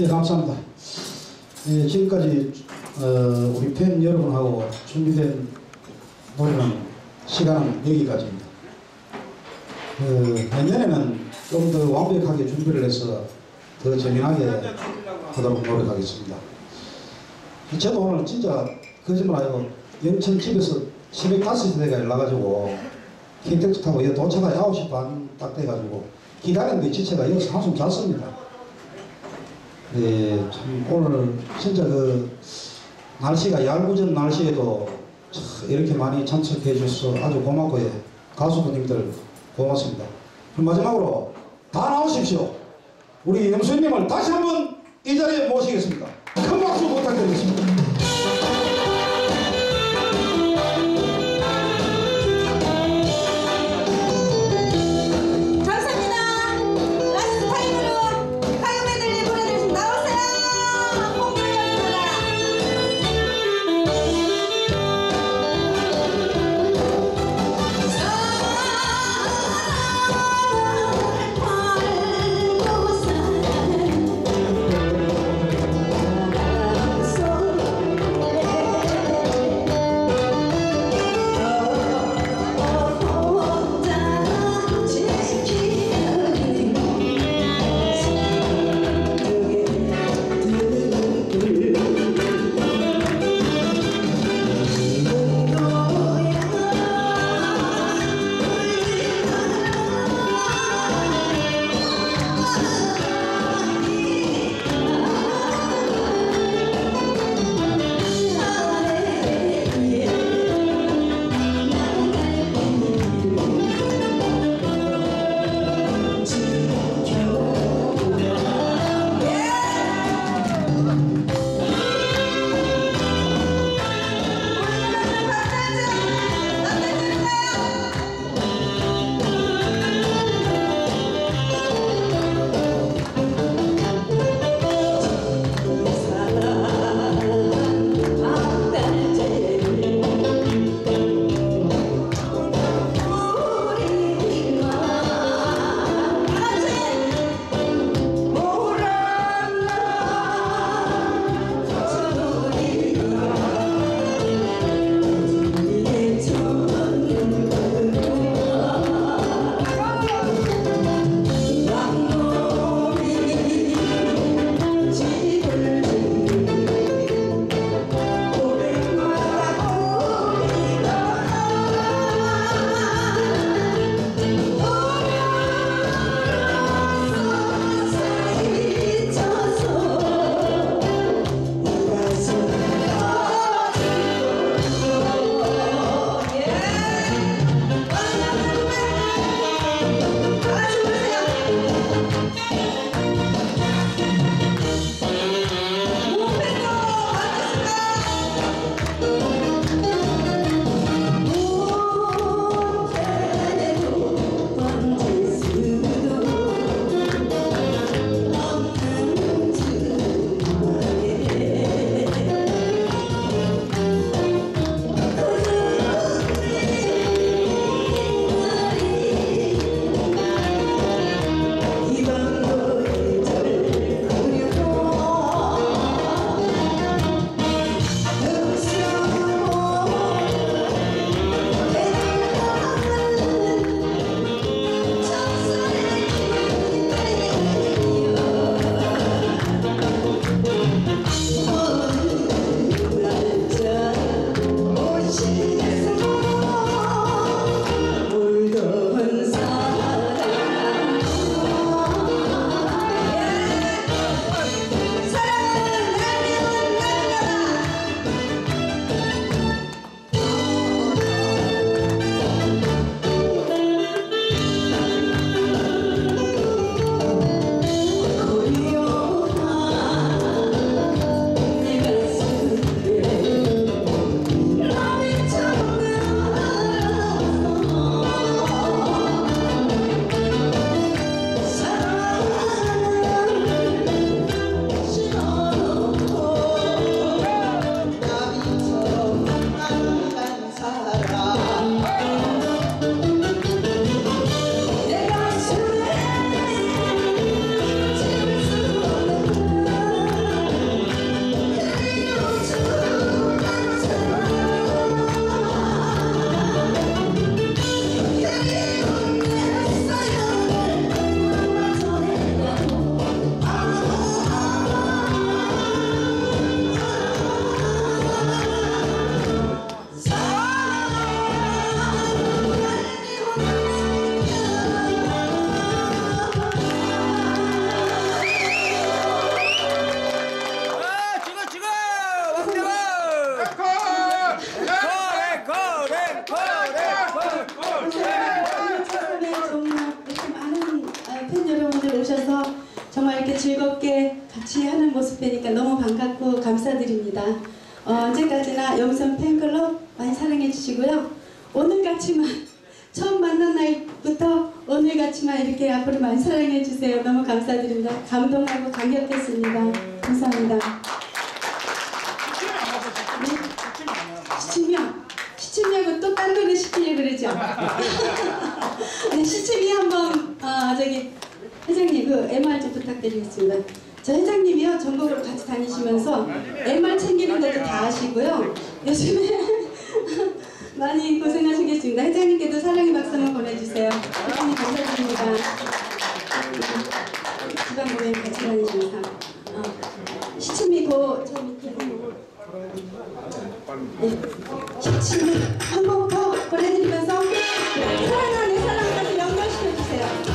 예, 감사합니다. 예, 지금까지 우리 팬 여러분하고 준비된 노래는 시간은 여기까지입니다. 내년에는 좀 더 완벽하게 준비를 해서 더 재미나게 하도록 노력하겠습니다. 저도 오늘 진짜 거짓말 아니고 영천 집에서 새벽 5시대가 일어나가지고 킨텍스 타고 여기 도착하기 9시 반 딱 돼가지고 기다렸는데 지체가 여기서 한숨 잤습니다. 네, 참 오늘 진짜 그 날씨가 얄궂은 날씨에도 이렇게 많이 참석해 주셔서 아주 고맙고요. 가수분님들 고맙습니다. 그럼 마지막으로 다 나오십시오. 우리 염수님을 다시 한번 이 자리에 모시겠습니다. 큰 박수 부탁드리겠습니다. 하는 모습 뵈니까 너무 반갑고 감사드립니다. 언제까지나 영선 팬클럽 많이 사랑해 주시고요. 오늘같이만 처음 만난 날부터 오늘같이만 이렇게 앞으로 많이 사랑해 주세요. 너무 감사드립니다. 감동하고 감격했습니다. 감사합니다. 시침이하고 또 딴 노래 시키려고 그러죠? 네, 시침이 한번 저기 회장님 그 MR 좀 부탁드리겠습니다. 저 회장님이요 전국으로 같이 다니시면서 MR 챙기는 것도 다 하시고요. 요즘에 많이 고생하시겠습니다. 회장님께도 사랑의 박수 한번 보내주세요. 회장님 감사드립니다. 지방공연 같이 다니시면서 시침이 저 밑에 시침이 한 번 더 보내드리면서 사랑하는 사랑까지 연결시켜주세요.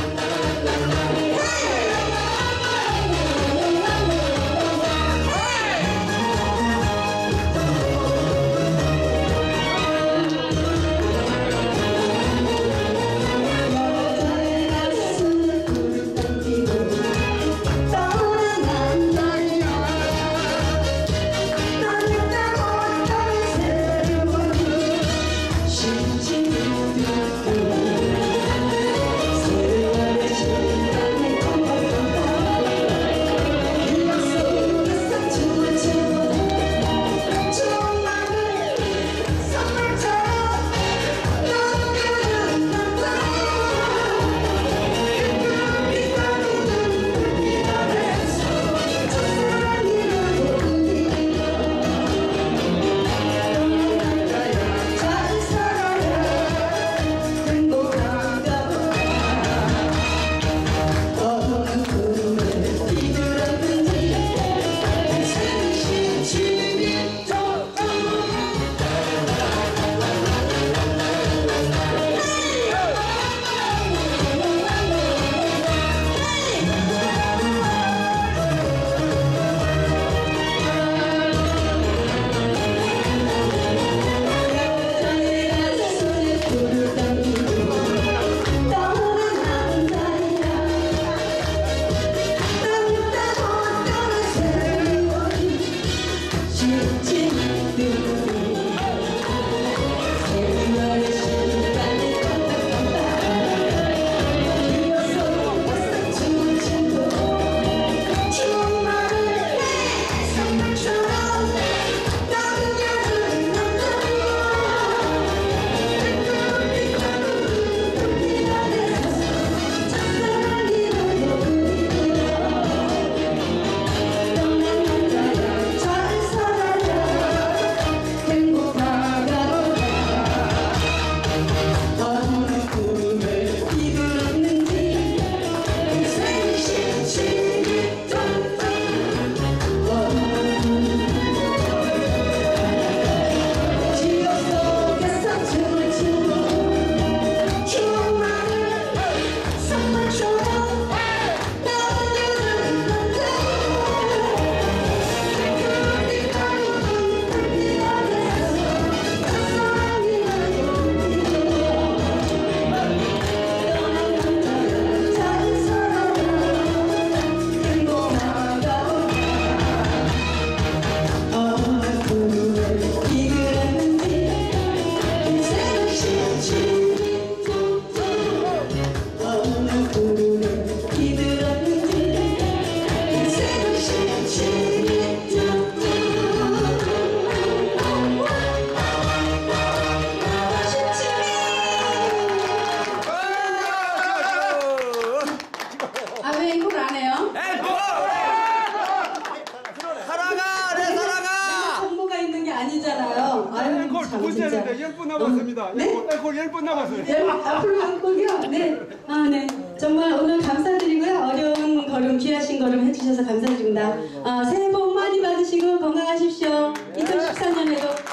남았습니다. 네? 앵콜 10번 남았어요. 네, 앞으로 한 곡이요? 네. 네. 정말 오늘 감사드리고요. 어려운 걸음, 귀하신 걸음 해주셔서 감사드립니다. 새해 복 많이 받으시고 건강하십시오. 2014년에도